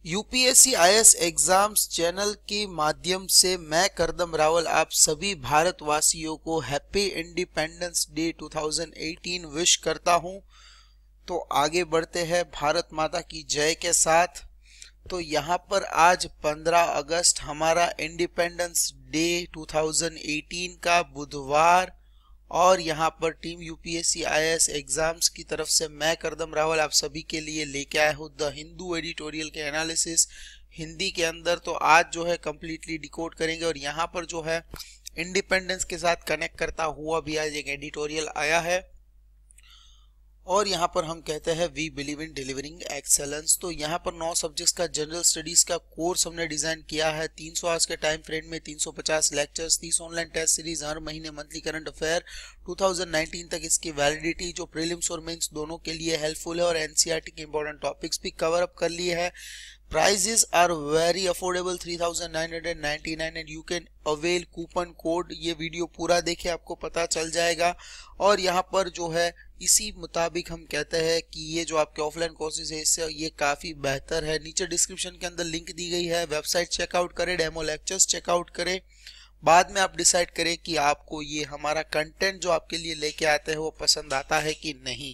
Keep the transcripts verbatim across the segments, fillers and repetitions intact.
UPSC IAS exams channel के माध्यम से मैं करदम रावल आप सभी भारतवासियों को हैप्पी इंडिपेंडेंस डे दो हज़ार अठारह विश करता हूं। तो आगे बढ़ते हैं भारत माता की जय के साथ। तो यहाँ पर आज पंद्रह अगस्त हमारा इंडिपेंडेंस डे दो हज़ार अठारह का बुधवार, और यहाँ पर टीम यूपीएससी आईएएस एग्जाम्स की तरफ से मैं करदम रावल आप सभी के लिए लेके आया हूँ द हिंदू एडिटोरियल के एनालिसिस हिंदी के अंदर। तो आज जो है कंप्लीटली डिकोड करेंगे, और यहाँ पर जो है इंडिपेंडेंस के साथ कनेक्ट करता हुआ भी आज एक एडिटोरियल आया है, और यहाँ पर हम कहते हैं we believe in delivering excellence. तो यहाँ पर नौ सब्जेक्ट्स का जनरल स्टडीज का कोर्स हमने डिजाइन किया है तीन सौ आवर्स के टाइम फ्रेम में, तीन सौ पचास लेक्चर्स, तीस ऑनलाइन टेस्ट सीरीज, हर महीने मंथली करंट अफेयर, दो हज़ार उन्नीस तक इसकी वैलिडिटी जो प्रीलिम्स और मेंस दोनों के लिए हेल्पफुल है, और एनसीईआरटी के इंपॉर्टेंट टॉपिक्स भी कवर अप कर लिए हैं। Prices are very affordable, three thousand nine hundred ninety-nine, and you can avail coupon code। ये वीडियो पूरा देखें, आपको पता चल जाएगा। और यहाँ पर जो है इसी मुताबिक हम कहते हैं कि ये जो आपके ऑफलाइन कोर्सेज है इससे ये काफ़ी बेहतर है। नीचे डिस्क्रिप्शन के अंदर लिंक दी गई है, वेबसाइट चेकआउट करें, डेमो लेक्चर्स चेकआउट करें, बाद में आप डिसाइड करें कि आपको ये हमारा कंटेंट जो आपके लिए लेके आते हैं वो पसंद आता है कि नहीं।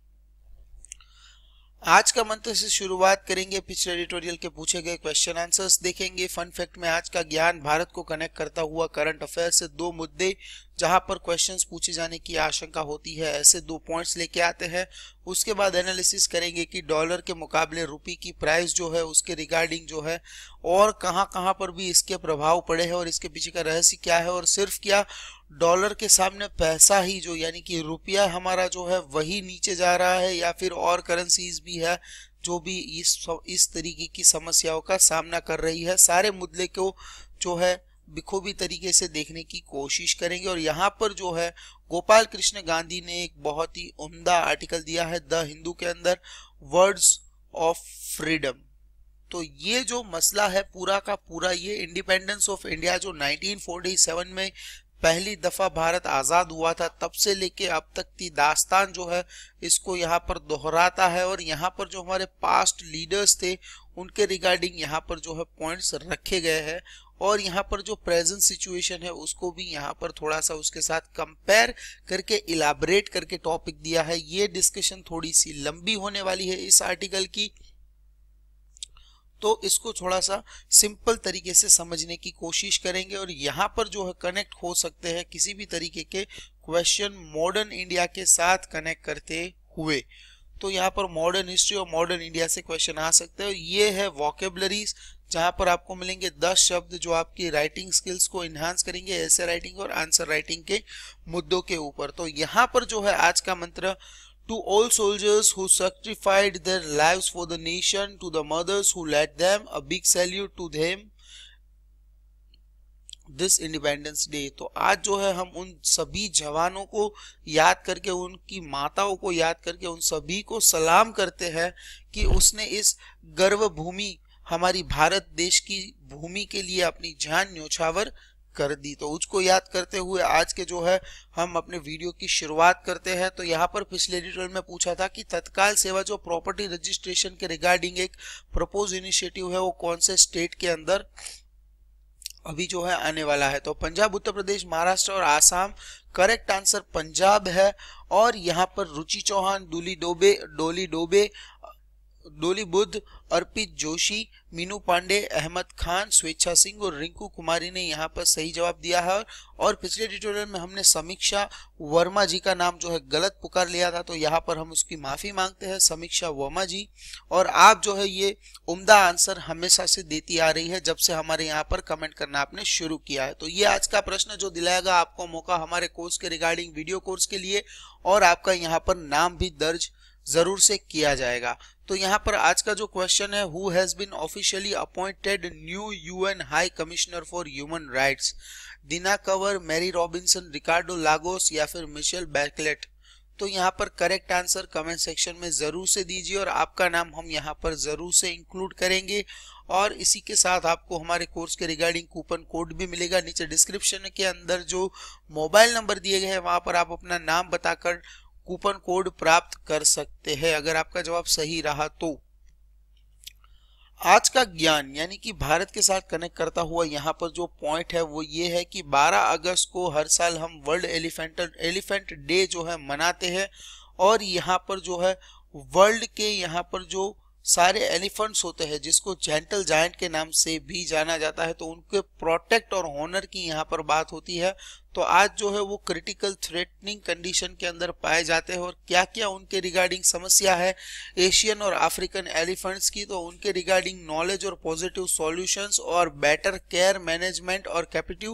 आज का मंत्र से शुरुआत करेंगे, पिछले एडिटोरियल के पूछे गए क्वेश्चन आंसर्स देखेंगे। फन फैक्ट में आज का ज्ञान भारत को कनेक्ट करता हुआ करंट अफेयर से दो मुद्दे जहां पर क्वेश्चंस पूछे जाने की आशंका होती है, ऐसे दो पॉइंट्स लेके आते हैं। उसके बाद एनालिसिस करेंगे कि डॉलर के मुकाबले रुपये की प्राइस जो है उसके रिगार्डिंग जो है और कहां कहां पर भी इसके प्रभाव पड़े हैं और इसके पीछे का रहस्य क्या है, और सिर्फ क्या डॉलर के सामने पैसा ही जो यानी कि रुपया हमारा जो है वही नीचे जा रहा है, या फिर और करेंसीज भी है जो भी इस इस तरीके की समस्याओं का सामना कर रही है। सारे मुद्दे को जो है बखूबी तरीके से देखने की कोशिश करेंगे। और यहाँ पर जो है गोपाल कृष्ण गांधी ने एक बहुत ही उम्दा आर्टिकल दिया है द हिंदू के अंदर, वर्ड्स ऑफ फ्रीडम। तो ये जो मसला है पूरा का पूरा, ये इंडिपेंडेंस ऑफ इंडिया जो नाइनटीन फोर्टी सेवन में पहली दफा भारत आजाद हुआ था तब से लेके अब तक की दास्तान जो है इसको यहाँ पर दोहराता है, और यहाँ पर जो हमारे पास्ट लीडर्स थे उनके रिगार्डिंग यहाँ पर जो है पॉइंट्स रखे गए हैं, और यहाँ पर जो प्रेजेंट सिचुएशन है उसको भी यहाँ पर थोड़ा सा उसके साथ कंपेयर करके इलाबरेट करके टॉपिक दिया है। ये डिस्कशन थोड़ी सी लंबी होने वाली है इस आर्टिकल की, तो इसको थोड़ा सा सिंपल तरीके से समझने की कोशिश करेंगे। और यहाँ पर जो है कनेक्ट हो सकते हैं किसी भी तरीके के क्वेश्चन मॉडर्न इंडिया के साथ कनेक्ट करते हुए। तो यहाँ पर मॉडर्न हिस्ट्री और मॉडर्न इंडिया से क्वेश्चन आ सकते हैं। ये है वोकेबलरीज, जहाँ पर आपको मिलेंगे दस शब्द जो आपकी राइटिंग स्किल्स को इन्हांस करेंगे ऐसे राइटिंग और आंसर राइटिंग के मुद्दों के ऊपर। तो यहाँ पर जो है आज का मंत्र, to all soldiers who sacrificed their lives for the nation, to the mothers who led them, a big salute to them this Independence Day। तो आज जो है हम उन सभी जवानों को याद करके, उनकी माताओं को याद करके उन सभी को सलाम करते हैं कि उसने इस गर्व भूमि हमारी भारत देश की भूमि के लिए अपनी जान न्योछावर कर दी। तो उसको याद करते हुए आज के जो है हम अपने वीडियो की शुरुआत करते हैं। तो यहाँ पर पिछले एडिटोरियल में पूछा था कि तत्काल सेवा जो प्रॉपर्टी रजिस्ट्रेशन के रिगार्डिंग एक प्रपोज इनिशिएटिव है वो कौन से स्टेट के अंदर अभी जो है आने वाला है। तो पंजाब, उत्तर प्रदेश, महाराष्ट्र और आसाम। करेक्ट आंसर पंजाब है। और यहाँ पर रुचि चौहान, डोली डोबे डोली डोबे डोली बुद्ध, अर्पित जोशी, मीनू पांडे, अहमद खान, स्वेच्छा सिंह और रिंकू कुमारी ने यहाँ पर सही जवाब दिया है। और पिछले ट्यूटोरियल में हमने समीक्षा वर्मा जी का नाम जो है गलत पुकार लिया था, तो यहाँ पर हम उसकी माफी मांगते हैं, समीक्षा वर्मा जी। और आप जो है ये उम्दा आंसर हमेशा से देती आ रही है जब से हमारे यहाँ पर कमेंट करना आपने शुरू किया है। तो ये आज का प्रश्न जो दिलाएगा आपको मौका हमारे कोर्स के रिगार्डिंग वीडियो कोर्स के लिए, और आपका यहाँ पर नाम भी दर्ज जरूर से किया जाएगा। तो यहाँ पर आज का जो क्वेश्चन है, who has been officially appointed new UN high commissioner for human rights, Dina Kanwar, Mary Robinson, Ricardo Lagos या फिर मिशेल बैकलेट। तो यहाँ पर करेक्ट आंसर कमेंट सेक्शन में जरूर से दीजिए, और आपका नाम हम यहाँ पर जरूर से इंक्लूड करेंगे। और इसी के साथ आपको हमारे कोर्स के रिगार्डिंग कूपन कोड भी मिलेगा। नीचे डिस्क्रिप्शन के अंदर जो मोबाइल नंबर दिए गए हैं वहां पर आप अपना नाम बताकर कूपन कोड प्राप्त कर सकते हैं अगर आपका जवाब सही रहा तो। आज का ज्ञान यानी कि भारत के साथ कनेक्ट करता हुआ यहाँ पर जो पॉइंट है वो ये है कि बारह अगस्त को हर साल हम वर्ल्ड एलिफेंट एलिफेंट डे जो है मनाते हैं, और यहाँ पर जो है वर्ल्ड के यहाँ पर जो सारे एलिफेंट्स होते हैं जिसको जेंटल जायंट के नाम से भी जाना जाता है, तो उनके प्रोटेक्ट और होनर की यहाँ पर बात होती है। तो आज जो है वो क्रिटिकल थ्रेटनिंग कंडीशन के अंदर पाए जाते हैं, और क्या क्या उनके रिगार्डिंग समस्या है एशियन और अफ्रीकन एलिफेंट्स की, तो उनके रिगार्डिंग नॉलेज और पॉजिटिव सॉल्यूशंस और बेटर केयर मैनेजमेंट और कैपेटिव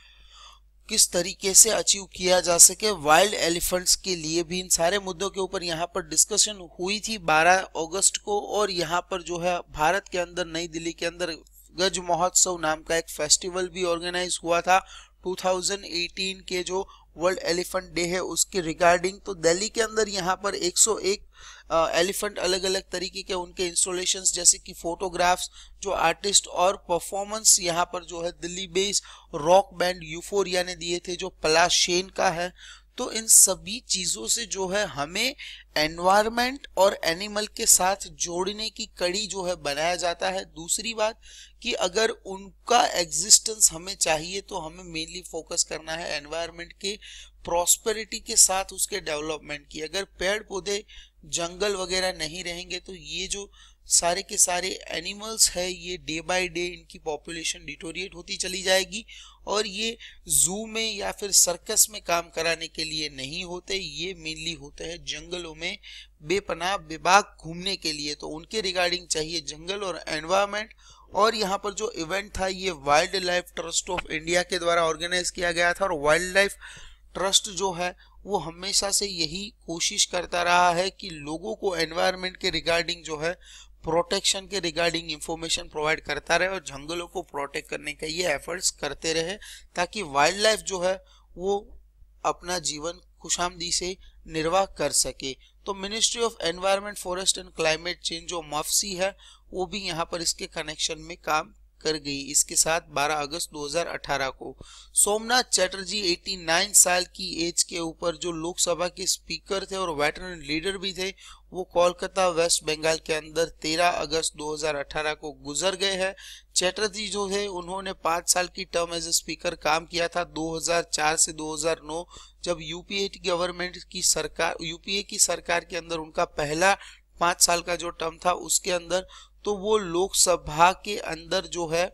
किस तरीके से अचीव किया जा सके वाइल्ड एलिफेंट्स के लिए भी, इन सारे मुद्दों के ऊपर यहाँ पर डिस्कशन हुई थी बारह अगस्त को। और यहाँ पर जो है भारत के अंदर नई दिल्ली के अंदर गज महोत्सव नाम का एक फेस्टिवल भी ऑर्गेनाइज हुआ था दो हज़ार अठारह के जो वर्ल्ड एलिफेंट डे है उसके रिगार्डिंग। तो दिल्ली के अंदर यहाँ पर एक सौ एक एलिफेंट अलग अलग तरीके के उनके इंस्टॉलेशंस जैसे कि फोटोग्राफ्स जो आर्टिस्ट और परफॉर्मेंस यहाँ पर जो है Delhi based rock band Euphoria ने दिए थे जो पलाशेन का है। तो इन सभी चीजों से जो है हमें एनवायरनमेंट और एनिमल के साथ जोड़ने की कड़ी जो है बनाया जाता है। दूसरी बात कि अगर उनका एग्जिस्टेंस हमें चाहिए तो हमें मेनली फोकस करना है एनवायरनमेंट के प्रॉस्पेरिटी के साथ उसके डेवलपमेंट की। अगर पेड़ पौधे जंगल वगैरह नहीं रहेंगे तो ये जो सारे के सारे एनिमल्स है ये डे बाय डे इनकी पॉपुलेशन डिटोरिएट होती चली जाएगी, और ये जू में या फिर सर्कस में काम कराने के लिए नहीं होते, ये मेनली होते हैं जंगलों में बेपनाह बेबाक घूमने के लिए। तो उनके रिगार्डिंग चाहिए जंगल और एनवायरनमेंट। और यहाँ पर जो इवेंट था ये wildlife trust of India के द्वारा ऑर्गेनाइज किया गया था, और वाइल्ड लाइफ ट्रस्ट जो है वो हमेशा से यही कोशिश करता रहा है कि लोगों को एनवायरनमेंट के रिगार्डिंग जो है प्रोटेक्शन के रिगार्डिंग इंफॉर्मेशन प्रोवाइड करता रहे और जंगलों को प्रोटेक्ट करने का ये एफर्ट्स करते रहे, ताकि वाइल्ड लाइफ जो है वो अपना जीवन खुशामदी से निर्वाह कर सके। तो ministry of environment forest and climate change जो मफसी है वो भी यहाँ पर इसके कनेक्शन में काम कर गई। इसके साथ बारह अगस्त दो हज़ार अठारह को सोमनाथ चैटर्जी नवासी साल की एज के ऊपर जो लोकसभा के स्पीकर थे और वेटरन लीडर भी थे, वो कोलकाता वेस्ट बंगाल के अंदर तेरह अगस्त दो हज़ार अठारह को गुजर गए हैं। चैटर्जी जो है उन्होंने पाँच साल की टर्म एज ए स्पीकर काम किया था दो हज़ार चार से दो हज़ार नौ, जब यूपीए गवर्नमेंट की सरकार यूपीए की सरकार के अंदर उनका पहला पाँच साल का जो टर्म था उसके अंदर। तो वो लोकसभा के अंदर जो है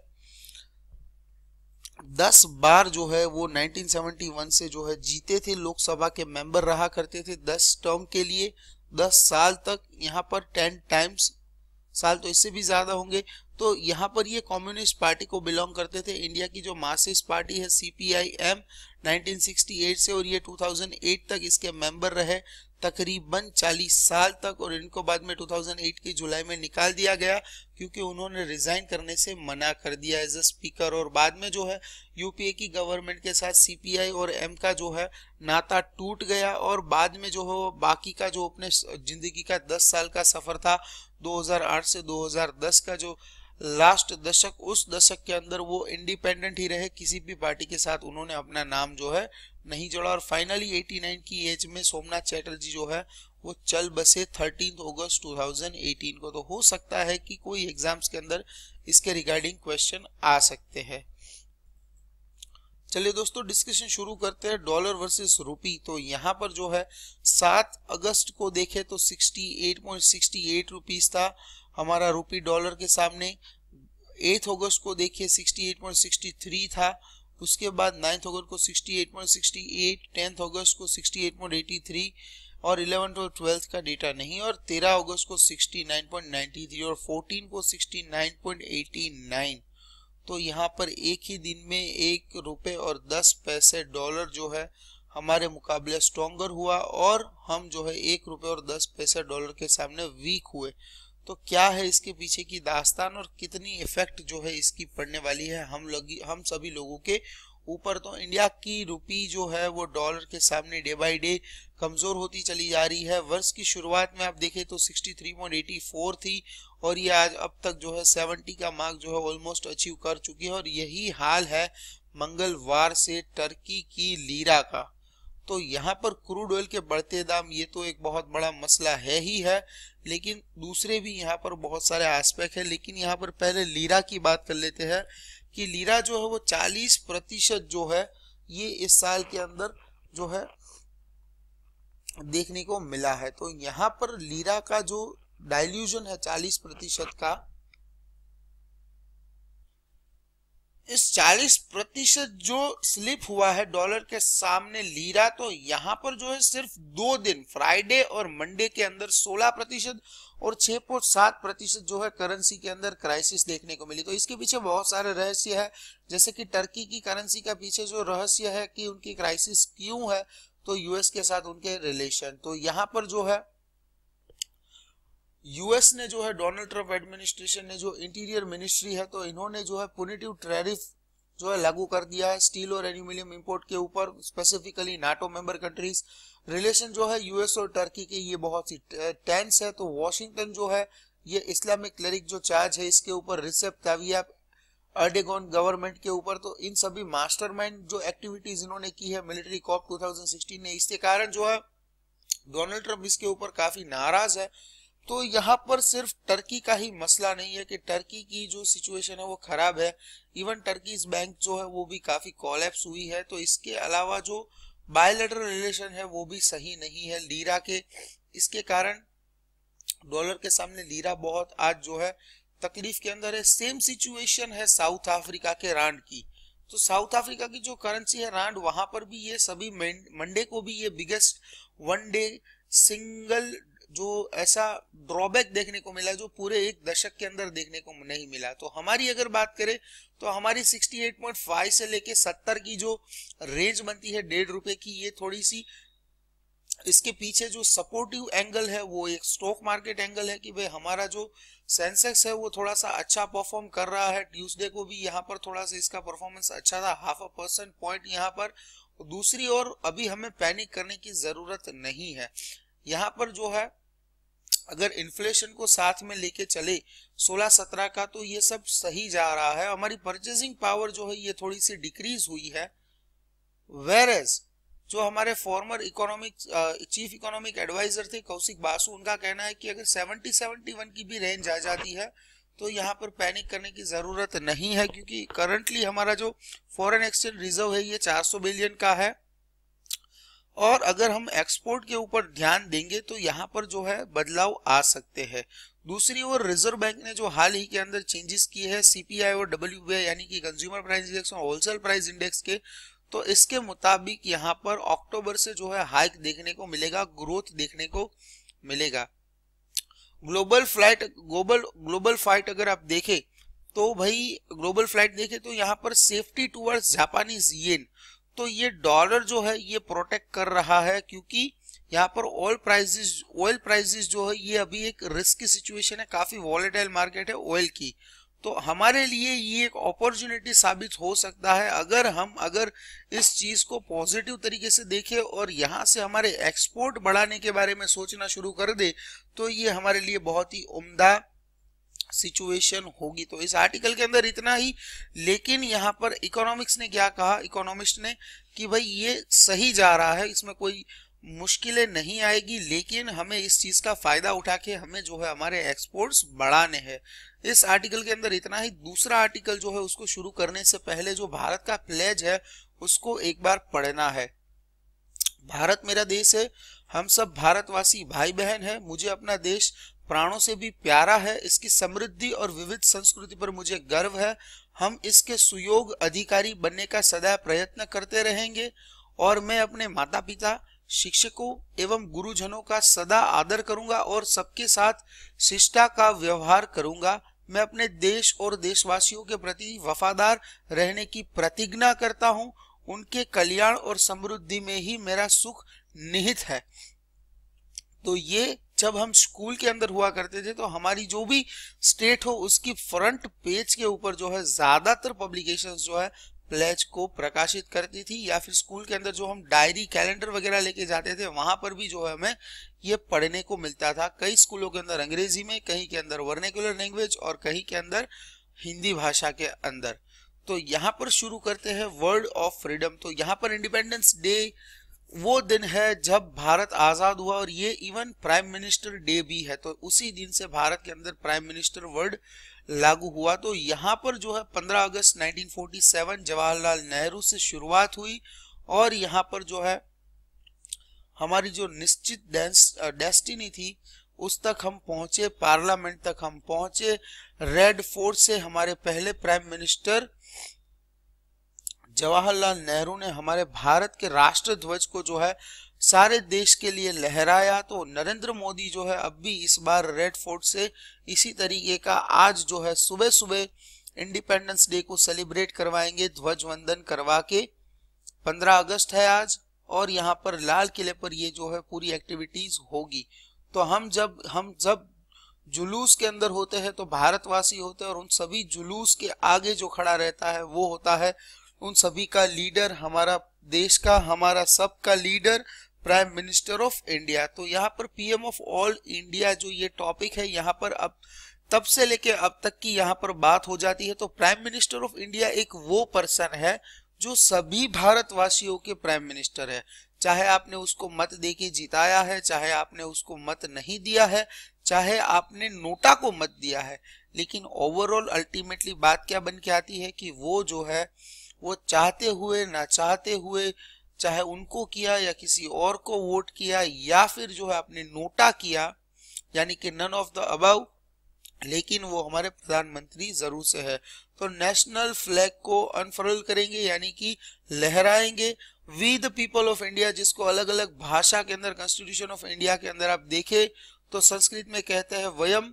दस बार जो है वो उन्नीस सौ इकहत्तर से जो है जीते थे, लोकसभा के मेंबर रहा करते थे दस टर्म के लिए, दस साल तक। यहाँ पर टेन टाइम्स साल तो इससे भी ज्यादा होंगे। तो यहाँ पर ये कम्युनिस्ट पार्टी को बिलोंग करते थे। इंडिया की जो मार्क्सिस्ट पार्टी है सीपीआईएम उन्नीस सौ अड़सठ से, और ये दो हज़ार आठ तक इसके मेंबर रहे तकरीबन चालीस साल तक, और इनको बाद में दो हज़ार आठ की जुलाई में निकाल दिया गया क्योंकि उन्होंने रिजाइन करने से मना कर दिया एज ए स्पीकर। और बाद में जो है यूपीए की गवर्नमेंट के साथ सीपीआई और एम का जो है नाता टूट गया, और बाद में जो है बाकी का जो अपने जिंदगी का दस साल का सफर था दो हज़ार आठ से दो हज़ार दस का जो लास्ट दशक, उस दशक के अंदर वो इंडिपेंडेंट ही रहे, किसी भी पार्टी के साथ उन्होंने अपना नाम जो है नहीं जोड़ा। और फाइनली नवासी की एज में सोमनाथ चैटर्जी जो है वो चल बसे तेरह अगस्त दो हज़ार अठारह को। तो हो सकता है कि कोई एग्जाम्स के अंदर इसके रिगार्डिंग क्वेश्चन आ सकते हैं। चलिए दोस्तों डिस्कशन शुरू करते हैं डॉलर वर्सेस रुपी। तो यहाँ पर जो है सात अगस्त को देखें तो अड़सठ पॉइंट छह आठ रुपीस था हमारा रुपी डॉलर के सामने। आठ अगस्त को देखिए अड़सठ पॉइंट छह तीन था, उसके बाद नौ अगस्त को अड़सठ पॉइंट छह आठ, दस अगस्त को अड़सठ पॉइंट तिरासी और ग्यारह और बारह का डेटा नहीं, और तेरह अगस्त को उनहत्तर पॉइंट नौ तीन और चौदह को उनहत्तर पॉइंट नवासी। तो यहाँ पर एक ही दिन में एक रुपए और दस पैसे डॉलर जो है हमारे मुकाबले स्ट्रॉन्गर हुआ, और हम जो है एक रुपए और दस पैसे डॉलर के सामने वीक हुए। तो क्या है इसके पीछे की दास्तान और कितनी इफेक्ट जो है इसकी पड़ने वाली है हम लोग हम सभी लोगों के ऊपर। तो इंडिया की रुपी जो है वो डॉलर के सामने डे बाय डे कमजोर होती चली जा रही है। वर्ष की शुरुआत में आप देखें तो तिरसठ पॉइंट चौरासी थी, और ये आज अब तक जो है सत्तर का मार्क जो है ऑलमोस्ट अचीव कर चुकी है, और यही हाल है मंगलवार से टर्की की लीरा का। तो यहाँ पर क्रूड ऑयल के बढ़ते दाम ये तो एक बहुत बड़ा मसला है ही है, लेकिन दूसरे भी यहाँ पर बहुत सारे एस्पेक्ट है। लेकिन यहाँ पर पहले लीरा की बात कर लेते हैं कि लीरा जो है वो चालीस प्रतिशत जो है ये इस साल के अंदर जो है देखने को मिला है। तो यहाँ पर लीरा का जो डाइल्यूजन है चालीस प्रतिशत का, इस चालीस प्रतिशत जो स्लिप हुआ है डॉलर के सामने लीरा, तो यहाँ पर जो है सिर्फ दो दिन फ्राइडे और मंडे के अंदर सोलह प्रतिशत और छह पॉइंट सात प्रतिशत जो है करेंसी के अंदर क्राइसिस देखने को मिली। तो इसके पीछे बहुत सारे रहस्य है, जैसे कि टर्की की करेंसी का पीछे जो रहस्य है कि उनकी क्राइसिस क्यों है, तो यूएस के साथ उनके रिलेशन। तो यहाँ पर जो है यूएस ने जो है डोनाल्ड ट्रंप एडमिनिस्ट्रेशन ने जो इंटीरियर मिनिस्ट्री है, तो इन्होंने जो है पुनिटिव टैरिफ जो है लागू कर दिया है स्टील और एल्यूमिनियम इंपोर्ट के ऊपर, specifically NATO member countries. Relation जो है यूएस और टर्की के ये बहुत ही टेंस है। तो वॉशिंगटन जो है ये इस्लामिक क्लेरिक जो चार्ज है इसके ऊपर, रिसेप ताविया अर्डेगोन गवर्नमेंट के ऊपर, तो इन सभी मास्टरमाइंड जो एक्टिविटीज इन्होंने की है मिलिट्री कॉप दो हज़ार सोलह ने, इसके कारण जो है डोनाल्ड ट्रंप इसके ऊपर काफी नाराज है। तो यहाँ पर सिर्फ टर्की का ही मसला नहीं है कि टर्की की जो सिचुएशन है वो खराब है, इवन टर्की बैंक जो है वो भी काफी कोलैप्स हुई है। तो इसके अलावा जो बायलैटरल रिलेशन है वो भी सही नहीं है लीरा के, इसके कारण डॉलर के सामने लीरा बहुत आज जो है तकलीफ के अंदर है। सेम सिचुएशन है साउथ अफ्रीका के रांड की। तो साउथ अफ्रीका की जो करेंसी है रांड, वहां पर भी ये सभी मंडे को भी ये बिगेस्ट वन डे सिंगल जो ऐसा ड्रॉबैक देखने को मिला जो पूरे एक दशक के अंदर देखने को नहीं मिला। तो हमारी अगर बात करें तो हमारी अड़सठ पॉइंट पाँच से लेके सत्तर की जो रेंज बनती है डेढ़ रुपए की, ये थोड़ी सी इसके पीछे जो सपोर्टिव एंगल है वो एक स्टॉक मार्केट एंगल है कि भाई हमारा जो सेंसेक्स है वो थोड़ा सा अच्छा परफॉर्म कर रहा है। ट्यूसडे को भी यहाँ पर थोड़ा सा इसका परफॉर्मेंस अच्छा था, हाफ अ परसेंट पॉइंट यहाँ पर। दूसरी ओर अभी हमें पैनिक करने की जरूरत नहीं है। यहाँ पर जो है अगर इन्फ्लेशन को साथ में लेके चले सोलह सत्रह का, तो ये सब सही जा रहा है। हमारी परचेजिंग पावर जो है ये थोड़ी सी डिक्रीज हुई है। वेरएज जो हमारे former economic chief economic adviser थे कौशिक बासु, उनका कहना है कि अगर सत्तर इकहत्तर की भी रेंज आ जाती है तो यहाँ पर पैनिक करने की जरूरत नहीं है, क्योंकि करंटली हमारा जो फॉरेन एक्सचेंज रिजर्व है ये चार सौ बिलियन का है। और अगर हम एक्सपोर्ट के ऊपर ध्यान देंगे तो यहाँ पर जो है बदलाव आ सकते हैं। दूसरी ओर रिजर्व बैंक ने जो हाल ही के अंदर चेंजेस किए हैं सीपीआई और डब्ल्यूपीआई यानी कि कंज्यूमर प्राइस इंडेक्स और होलसेल प्राइस इंडेक्स के, तो इसके मुताबिक यहाँ पर अक्टूबर से जो है हाइक देखने को मिलेगा, ग्रोथ देखने को मिलेगा। Global flight global global fight अगर आप देखें तो भाई ग्लोबल फ्लाइट देखें तो यहाँ पर सेफ्टी टुवर्ड्स जापानीज येन, तो ये डॉलर जो है ये प्रोटेक्ट कर रहा है, क्योंकि यहाँ पर ऑयल प्राइसेस ऑयल प्राइसेस जो है ये अभी एक रिस्क की सिचुएशन है, काफी वॉलेटाइल मार्केट है ऑयल की। तो हमारे लिए ये एक अपॉर्चुनिटी साबित हो सकता है अगर हम अगर इस चीज को पॉजिटिव तरीके से देखें और यहाँ से हमारे एक्सपोर्ट बढ़ाने के बारे में सोचना शुरू कर दे, तो ये हमारे लिए बहुत ही उम्दा सिचुएशन होगी। तो इस आर्टिकल के अंदर इतना ही। लेकिन यहाँ पर इकोनॉमिक्स ने क्या कहा, इकोनॉमिस्ट ने, कि भाई ये सही जा रहा है, इसमें कोई मुश्किलें नहीं आएगी, लेकिन हमें इस चीज का फायदा उठा के हमें जो है हमारे एक्सपोर्ट्स बढ़ाने हैं। इस आर्टिकल के अंदर इतना ही। दूसरा आर्टिकल जो है उसको शुरू करने से पहले जो भारत का प्लेज है उसको एक बार पढ़ना है। भारत मेरा देश है, हम सब भारतवासी भाई बहन है, मुझे अपना देश प्राणों से भी प्यारा है, इसकी समृद्धि और विविध संस्कृति पर मुझे गर्व है। हम इसके सुयोग अधिकारी बनने का सदा प्रयत्न करते रहेंगे और मैं अपने माता पिता, शिक्षकों एवं गुरुजनों का सदा आदर करूंगा और सबके साथ शिष्टा का व्यवहार करूंगा। मैं अपने देश और देशवासियों के प्रति वफादार रहने की प्रतिज्ञा करता हूं। उनके कल्याण और समृद्धि में ही मेरा सुख निहित है। तो ये जब हम स्कूल के अंदर हुआ करते थे तो हमारी जो भी स्टेट हो उसकी फ्रंट पेज के ऊपर जो है ज्यादातर पब्लिकेशंस जो है प्लेज को प्रकाशित करती थी, या फिर स्कूल के अंदर जो हम डायरी कैलेंडर वगैरह लेके जाते थे वहां पर भी जो है हमें ये पढ़ने को मिलता था। कई स्कूलों के अंदर अंग्रेजी में, कहीं के अंदर वर्नाक्युलर लैंग्वेज और कहीं के अंदर हिंदी भाषा के अंदर। तो यहाँ पर शुरू करते हैं वर्ड ऑफ फ्रीडम। तो यहाँ पर इंडिपेंडेंस डे वो दिन है जब भारत आजाद हुआ, और ये इवन प्राइम मिनिस्टर डे भी है। तो उसी दिन से भारत के अंदर प्राइम मिनिस्टर वर्ड लागू हुआ। तो यहाँ पर जो है पंद्रह अगस्त nineteen forty seven Jawaharlal Nehru से शुरुआत हुई, और यहाँ पर जो है हमारी जो निश्चित डेस्टिनी थी उस तक हम पहुंचे, पार्लियामेंट तक हम पहुंचे। रेड फोर्ट से हमारे पहले प्राइम मिनिस्टर जवाहरलाल नेहरू ने हमारे भारत के राष्ट्र ध्वज को जो है सारे देश के लिए लहराया। तो नरेंद्र मोदी जो है अब भी इस बार रेड फोर्ट से इसी तरीके का आज जो है सुबह सुबह इंडिपेंडेंस डे को सेलिब्रेट करवाएंगे, ध्वज वंदन करवा के। पंद्रह अगस्त है आज, और यहाँ पर लाल किले पर ये जो है पूरी एक्टिविटीज होगी। तो हम जब हम जब जुलूस के अंदर होते हैं तो भारतवासी होते हैं, और उन सभी जुलूस के आगे जो खड़ा रहता है वो होता है उन सभी का लीडर, हमारा देश का, हमारा सबका leader, prime minister of India. तो यहाँ पर पीएम ऑफ ऑल इंडिया जो ये टॉपिक है, यहाँ पर अब तब से लेके अब तक की यहाँ पर बात हो जाती है। तो प्राइम मिनिस्टर ऑफ इंडिया एक वो पर्सन है जो सभी भारतवासियों के प्राइम मिनिस्टर है। चाहे आपने उसको मत देके जिताया है, चाहे आपने उसको मत नहीं दिया है, चाहे आपने नोटा को मत दिया है, लेकिन ओवरऑल अल्टीमेटली बात क्या बन के आती है कि वो जो है वो चाहते हुए ना चाहते हुए, चाहे उनको किया या किसी और को वोट किया या फिर जो है आपने नोटा किया, यानी कि नन ऑफ द अबव, लेकिन वो हमारे प्रधानमंत्री जरूर से है। तो नेशनल फ्लैग को अनफर्ल करेंगे, यानी कि लहराएंगे, we the people of India, जिसको अलग अलग भाषा के अंदर कॉन्स्टिट्यूशन ऑफ इंडिया के अंदर आप देखें तो संस्कृत में कहते हैं वयम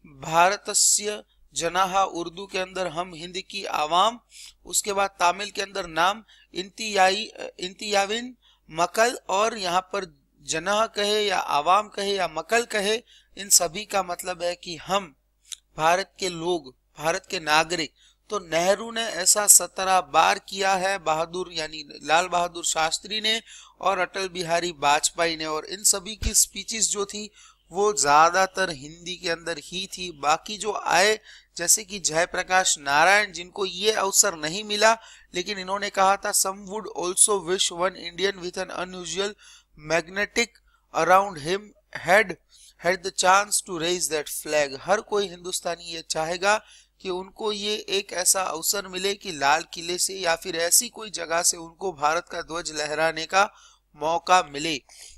भारतस्य जनाहा, उर्दू के अंदर हम हिंद की आवाम, उसके बाद तमिल के अंदर नाम इंतियाई इंतियाविन मकल, और यहाँ पर जनाह कहे या आवाम कहे या मकल कहे, इन सभी का मतलब है कि हम भारत के लोग, भारत के नागरिक। तो नेहरू ने ऐसा सत्रह बार किया है, बहादुर यानी लाल बहादुर शास्त्री ने और अटल बिहारी वाजपेयी ने, और इन सभी की स्पीचेस जो थी वो ज्यादातर हिंदी के अंदर ही थी। बाकी जो आए जैसे कि जयप्रकाश नारायण, जिनको ये अवसर नहीं मिला, लेकिन इन्होंने कहा था some would also wish one Indian with an unusual magnetic around him had had the chance to raise that flag. हर कोई हिंदुस्तानी ये चाहेगा कि उनको ये एक ऐसा अवसर मिले कि लाल किले से या फिर ऐसी कोई जगह से उनको भारत का ध्वज लहराने का मौका मिले।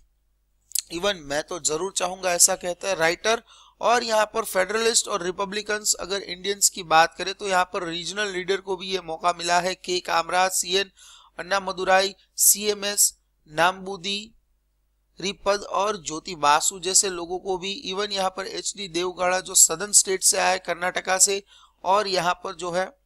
इवन मैं तो जरूर चाहूंगा, ऐसा कहता है राइटर। और यहाँ पर फेडरलिस्ट और रिपब्लिकन्स अगर इंडियंस की बात करें तो यहाँ पर रीजनल लीडर को भी ये मौका मिला है, K Kamaraj, C N Annadurai, C M S Namboodiripad और ज्योति बासु जैसे लोगों को भी। इवन यहाँ पर एच डी देवगौड़ा जो सदर्न स्टेट से आए, कर्नाटका से, और यहाँ पर जो है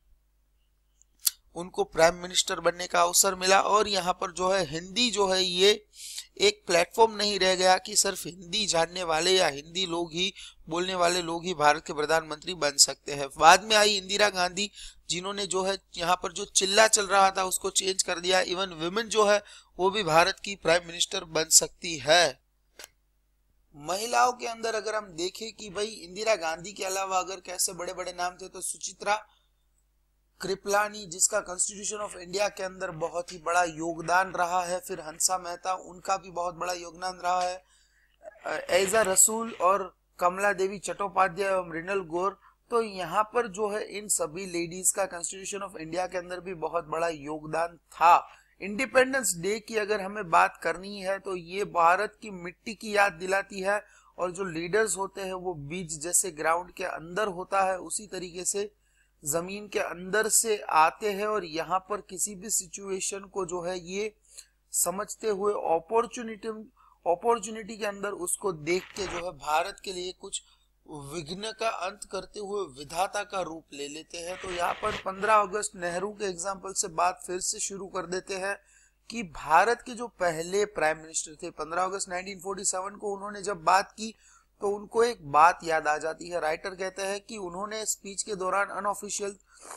उनको प्राइम मिनिस्टर बनने का अवसर मिला। और यहाँ पर जो है हिंदी जो है ये एक प्लेटफॉर्म नहीं रह गया कि सिर्फ हिंदी जानने वाले या हिंदी लोग ही, बोलने वाले लोग ही भारत के प्रधानमंत्री बन सकते हैं। बाद में आई इंदिरा गांधी, जिन्होंने जो है यहाँ पर जो चिल्ला चल रहा था उसको चेंज कर दिया। इवन विमेन जो है वो भी भारत की प्राइम मिनिस्टर बन सकती है। महिलाओं के अंदर अगर हम देखें कि भाई इंदिरा गांधी के अलावा अगर कैसे बड़े बड़े नाम थे, तो सुचित्रा कृपलानी, जिसका कॉन्स्टिट्यूशन ऑफ इंडिया के अंदर बहुत ही बड़ा योगदान रहा है, फिर हंसा मेहता, उनका भी बहुत बड़ा योगदान रहा है, एजा रसूल और कमला देवी चट्टोपाध्याय और मृणाल गौर। तो यहाँ पर जो है इन सभी लेडीज का कॉन्स्टिट्यूशन ऑफ इंडिया के अंदर भी बहुत बड़ा योगदान था। इंडिपेंडेंस डे की अगर हमें बात करनी है तो ये भारत की मिट्टी की याद दिलाती है, और जो लीडर्स होते हैं वो बीज जैसे ग्राउंड के अंदर होता है, उसी तरीके से जमीन के अंदर से आते हैं, और यहाँ पर किसी भी सिचुएशन को जो है ये समझते हुए अपॉर्चुनिटी अपॉर्चुनिटी के अंदर उसको देख के जो है भारत के लिए कुछ विघ्न का अंत करते हुए विधाता का रूप ले लेते हैं। तो यहाँ पर पंद्रह अगस्त नेहरू के एग्जाम्पल से बात फिर से शुरू कर देते हैं कि भारत के जो पहले प्राइम मिनिस्टर थे, पंद्रह अगस्त नाइनटीन फोर्टी सेवन को उन्होंने जब बात की तो उनको एक बात याद आ जाती है। राइटर कहते हैं कि उन्होंने स्पीच के दौरान अनऑफिशियल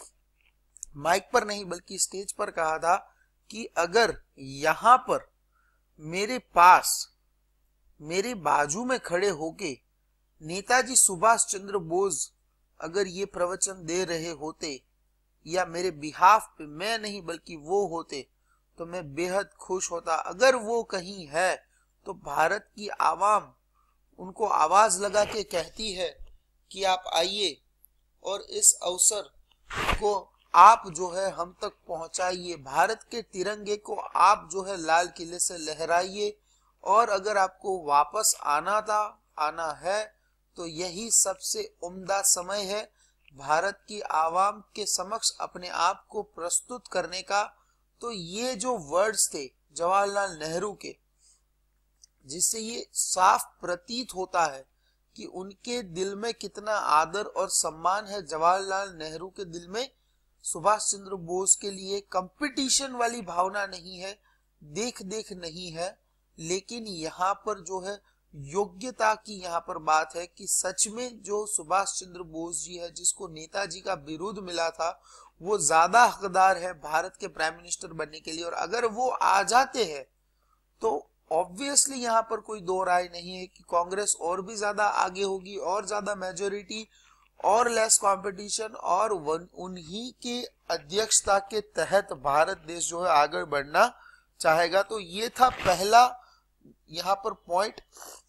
माइक पर नहीं बल्कि स्टेज पर कहा था कि अगर यहाँ पर मेरे पास मेरे बाजू में खड़े होके नेताजी सुभाष चंद्र बोस अगर ये प्रवचन दे रहे होते, या मेरे बिहाफ पे मैं नहीं बल्कि वो होते, तो मैं बेहद खुश होता। अगर वो कहीं है तो भारत की आवाम उनको आवाज लगा के कहती है कि आप आइए और इस अवसर को आप जो है हम तक पहुंचाइए, भारत के तिरंगे को आप जो है लाल किले से लहराइए, और अगर आपको वापस आना था आना है तो यही सबसे उम्दा समय है भारत की आवाम के समक्ष अपने आप को प्रस्तुत करने का। तो ये जो वर्ड्स थे जवाहरलाल नेहरू के, जिससे ये साफ प्रतीत होता है कि उनके दिल में कितना आदर और सम्मान है। जवाहरलाल नेहरू के दिल में सुभाष चंद्र बोस के लिए कंपटीशन वाली भावना नहीं है, देख देख नहीं है, लेकिन यहाँ पर जो है योग्यता की यहाँ पर बात है कि सच में जो सुभाष चंद्र बोस जी है, जिसको नेताजी का बिरुद मिला था, वो ज्यादा हकदार है भारत के प्राइम मिनिस्टर बनने के लिए। और अगर वो आ जाते हैं तो ऑब्वियसली यहाँ पर कोई दो राय नहीं है कि कांग्रेस और भी ज्यादा आगे होगी, और ज्यादा मेजोरिटी और लेस कंपटीशन, और उन्हीं के अध्यक्षता के तहत भारत देश जो है आगे बढ़ना चाहेगा। तो ये था पहला यहाँ पर पॉइंट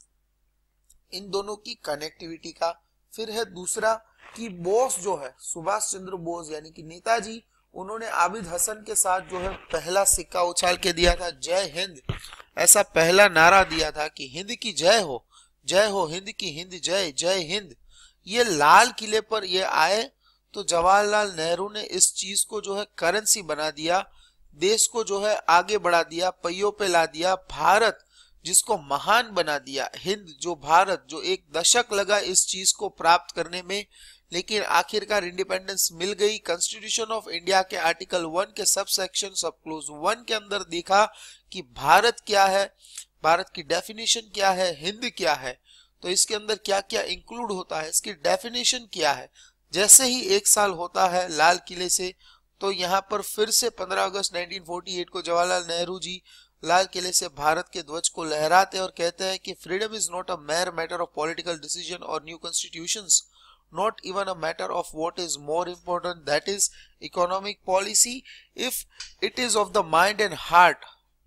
इन दोनों की कनेक्टिविटी का। फिर है दूसरा कि बोस जो है सुभाष चंद्र बोस यानी कि नेताजी, उन्होंने आबिद हसन के साथ जो है पहला सिक्का उछाल के दिया था, जय हिंद, ऐसा पहला नारा दिया था कि हिंद की जय हो, जय हो हिंद की, हिंद जय, जय हिंद। ये लाल किले पर ये आए तो जवाहरलाल नेहरू ने इस चीज को जो है करेंसी बना दिया, देश को जो है आगे बढ़ा दिया, पहियों पे ला दिया, भारत जिसको महान बना दिया, हिंद जो भारत, जो एक दशक लगा इस चीज को प्राप्त करने में, लेकिन आखिरकार इंडिपेंडेंस मिल गई। कॉन्स्टिट्यूशन ऑफ इंडिया के आर्टिकल वन के सब सेक्शन सब क्लोज वन के अंदर देखा कि भारत क्या है, भारत की डेफिनेशन क्या है, हिंद क्या है, तो इसके अंदर क्या क्या इंक्लूड होता है, इसकी डेफिनेशन क्या है। जैसे ही एक साल होता है लाल किले से, तो यहाँ पर फिर से पंद्रह अगस्त उन्नीस सौ अड़तालीस को जवाहरलाल नेहरू जी लाल किले से भारत के ध्वज को लहराते और कहते हैं कि freedom is not a mere matter of political decision और new constitutions, not even a matter of what is more important, that is economic policy, if it is of the mind and heart,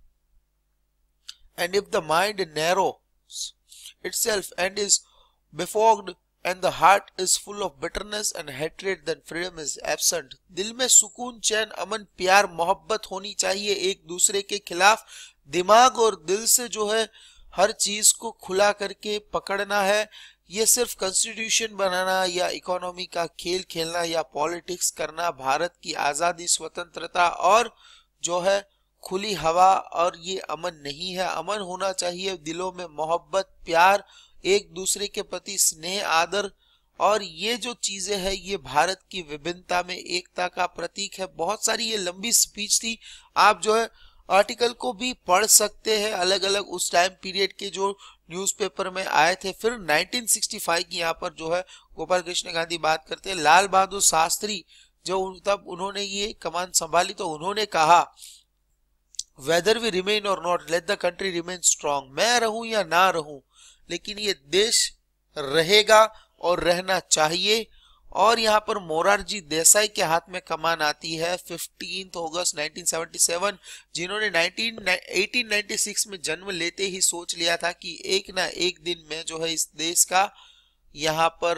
and if the mind narrows itself and is befogged and the heart is full of bitterness and hatred, then freedom is absent. दिल में सुकून, चैन, अमन, प्यार, मोहब्बत होनी चाहिए एक दूसरे के खिलाफ। दिमाग और दिल से जो है हर चीज को खुला करके पकड़ना है। ये सिर्फ कॉन्स्टिट्यूशन बनाना या इकोनॉमी का खेल खेलना या पॉलिटिक्स करना भारत की आजादी, स्वतंत्रता और जो है खुली हवा और ये अमन नहीं है। अमन होना चाहिए दिलों में, मोहब्बत, प्यार, एक दूसरे के प्रति स्नेह, आदर, और ये जो चीजें हैं ये भारत की विभिन्नता में एकता का प्रतीक है। बहुत सारी ये लंबी स्पीच थी, आप जो है आर्टिकल को भी पढ़ सकते हैं, अलग अलग उस टाइम पीरियड के जो न्यूज़पेपर में आए थे। फिर उन्नीस सौ पैंसठ की यहाँ पर जो है गोपाल कृष्ण गांधी बात करते हैं। लाल बहादुर शास्त्री जो तब उन्होंने ये कमान संभाली तो उन्होंने कहा, वेदर वी रिमेन और not, let the country remain strong. मैं रहूं या ना रहूं, लेकिन ये देश रहेगा और रहना चाहिए। और यहाँ पर मोरारजी देसाई के हाथ में कमान आती है पंद्रह अगस्त उन्नीस सौ सतहत्तर, जिन्होंने अठारह सौ छियानवे में जन्म लेते ही सोच लिया था कि एक ना एक दिन में जो है इस देश का यहाँ पर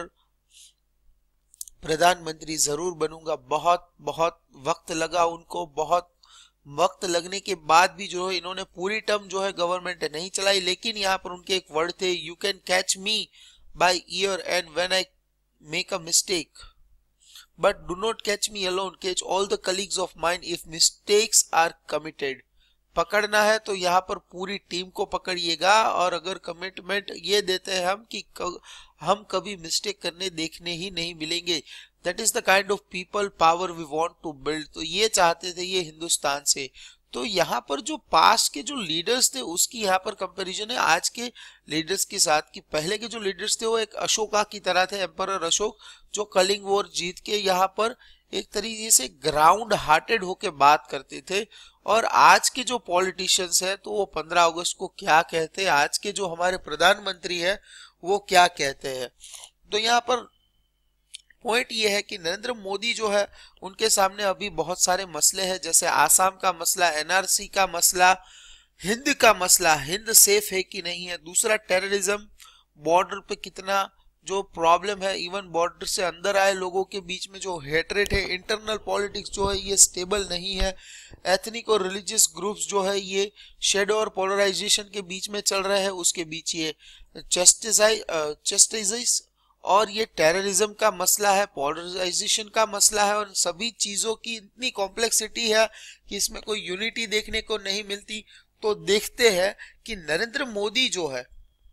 प्रधानमंत्री जरूर बनूंगा। बहुत बहुत वक्त लगा उनको, बहुत वक्त लगने के बाद भी जो है इन्होंने पूरी टर्म जो है गवर्नमेंट नहीं चलाई, लेकिन यहाँ पर उनके एक वर्ड थे, you can catch me by ear and when I make a mistake, but do not catch me alone, catch all the colleagues of mine if mistakes are committed। पकड़ना है तो यहाँ पर पूरी टीम को पकड़िएगा, और अगर कमिटमेंट ये देते हैं हम कि हम कभी मिस्टेक करने देखने ही नहीं मिलेंगे, that is the kind of people power we want to build. तो ये चाहते थे ये हिंदुस्तान से। तो यहाँ पर जो पास्ट के जो लीडर्स थे उसकी यहाँ पर कंपैरिजन है आज के लीडर्स के साथ, कि पहले के जो लीडर्स थे वो एक अशोका की तरह थे, एम्परर अशोक, जो कलिंग वॉर जीत के यहाँ पर एक तरीके से ग्राउंड हार्टेड होके बात करते थे। और आज के जो पॉलिटिशियंस है तो वो पंद्रह अगस्त को क्या कहते हैं, आज के जो हमारे प्रधानमंत्री है वो क्या कहते हैं। तो यहाँ पर पॉइंट ये है कि नरेंद्र मोदी जो है उनके सामने अभी बहुत सारे मसले हैं, जैसे आसाम का मसला, एनआरसी का मसला, हिंद का मसला, हिंद सेफ है कि नहीं है, दूसरा टेररिज्म, बॉर्डर पे कितना जो प्रॉब्लम है, इवन बॉर्डर से अंदर आए लोगों के बीच में जो हेटरेट है, इंटरनल पॉलिटिक्स जो है ये स्टेबल नहीं है, एथनिक और रिलीजियस ग्रुप्स जो है ये शेडो और पोलराइजेशन के बीच में चल रहे हैं, उसके बीच ये चस्टिसाइज चस्टिसाइज और ये टेररिज्म का मसला है, पोलराइजेशन का मसला है, और सभी चीजों की इतनी कॉम्प्लेक्सिटी है कि इसमें कोई यूनिटी देखने को नहीं मिलती। तो देखते हैं कि नरेंद्र मोदी जो है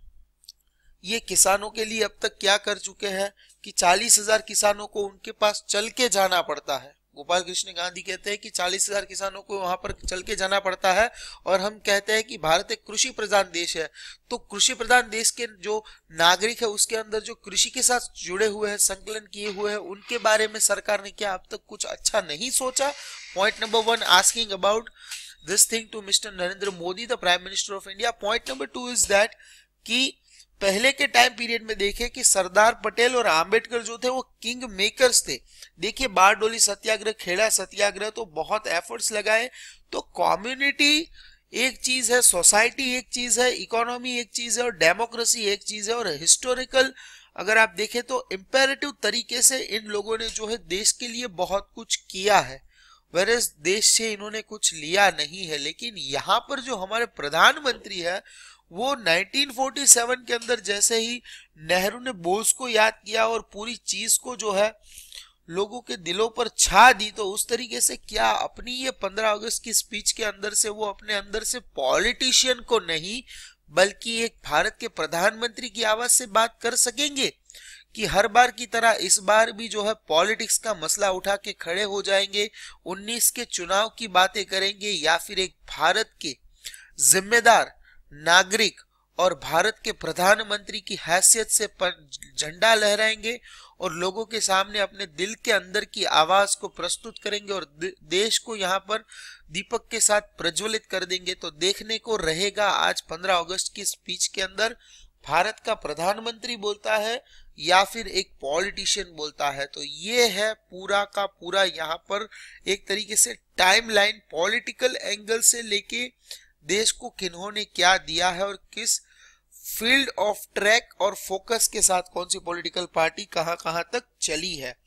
ये किसानों के लिए अब तक क्या कर चुके हैं कि चालीस हजार किसानों को उनके पास चल के जाना पड़ता है। गोपाल कृष्ण गांधी कहते हैं कि चालीस हजार किसानों को वहां पर चल के जाना पड़ता है, और हम कहते हैं कि भारत एक कृषि प्रधान देश है। तो कृषि प्रधान देश के जो नागरिक है उसके अंदर जो कृषि के साथ जुड़े हुए हैं, संकलन किए हुए हैं, उनके बारे में सरकार ने क्या अब तक कुछ अच्छा नहीं सोचा? Point number one, asking about this thing to mister Narendra Modi, the prime minister of India. Point number two is that कि पहले के टाइम पीरियड में देखें कि सरदार पटेल और आंबेडकर जो थे वो किंग मेकर्स थे। देखिए बारडोली सत्याग्रह, खेड़ा सत्याग्रह, तो बहुत एफर्ट्स लगाए। तो कम्युनिटी एक चीज है, सोसाइटी एक चीज है, इकोनॉमी एक चीज है, और डेमोक्रेसी एक चीज है, और हिस्टोरिकल अगर आप देखें तो इंपेरेटिव तरीके से इन लोगों ने जो है देश के लिए बहुत कुछ किया है, वेरएज देश से इन्होंने कुछ लिया नहीं है। लेकिन यहाँ पर जो हमारे प्रधानमंत्री है वो नाइनटीन फोर्टी सेवन के अंदर जैसे ही नेहरू ने बोस को याद किया और पूरी चीज को जो है लोगों के दिलों पर छा दी, तो उस तरीके से क्या अपनी ये पंद्रह अगस्त की स्पीच के अंदर से वो अपने अंदर से पॉलिटिशियन को नहीं बल्कि एक भारत के प्रधानमंत्री की आवाज से बात कर सकेंगे कि हर बार की तरह इस बार भी जो है पॉलिटिक्स का मसला उठा के खड़े हो जाएंगे, उन्नीस के चुनाव की बातें करेंगे, या फिर एक भारत के जिम्मेदार नागरिक और भारत के प्रधानमंत्री की हैसियत से झंडा लहराएंगे और लोगों के सामने अपने दिल के अंदर की आवाज को प्रस्तुत करेंगे और देश को यहाँ पर दीपक के साथ प्रज्वलित कर देंगे। तो देखने को रहेगा आज पंद्रह अगस्त की स्पीच के अंदर भारत का प्रधानमंत्री बोलता है या फिर एक पॉलिटिशियन बोलता है। तो ये है पूरा का पूरा यहाँ पर एक तरीके से टाइमलाइन, पॉलिटिकल एंगल से लेके देश को किन्होंने क्या दिया है और किस फील्ड ऑफ ट्रैक और फोकस के साथ कौन सी पॉलिटिकल पार्टी कहां कहां तक चली है।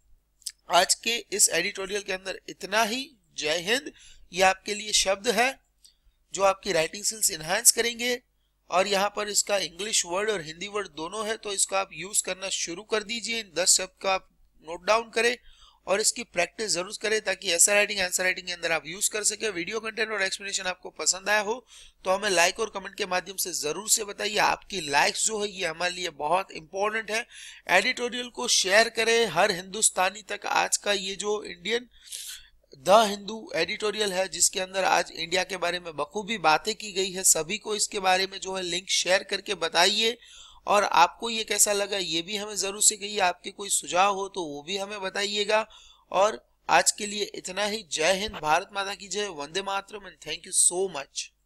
आज के इस एडिटोरियल के अंदर इतना ही। जय हिंद। ये आपके लिए शब्द है जो आपकी राइटिंग स्किल्स इनहांस करेंगे, और यहाँ पर इसका इंग्लिश वर्ड और हिंदी वर्ड दोनों है, तो इसको आप यूज करना शुरू कर दीजिए। इन दस शब्द का आप नोट डाउन करें और इसकी प्रैक्टिस जरूर करें ताकि ऐसा राइटिंग आंसर राइटिंग के अंदर आप यूज कर सके। वीडियो कंटेंट और एक्सप्लेनेशन आपको पसंद आया हो तो हमें लाइक और कमेंट के माध्यम से जरूर से बताइए। आपकी लाइक्स जो है ये हमारे लिए बहुत इंपॉर्टेंट है। एडिटोरियल को शेयर करें हर हिंदुस्तानी तक। आज का ये जो इंडियन द हिंदू एडिटोरियल है जिसके अंदर आज इंडिया के बारे में बखूबी बातें की गई है, सभी को इसके बारे में जो है लिंक शेयर करके बताइए। और आपको ये कैसा लगा ये भी हमें जरूर से कहिए। आपके कोई सुझाव हो तो वो भी हमें बताइएगा। और आज के लिए इतना ही। जय हिंद, भारत माता की जय, वंदे मातरम, and thank you so much.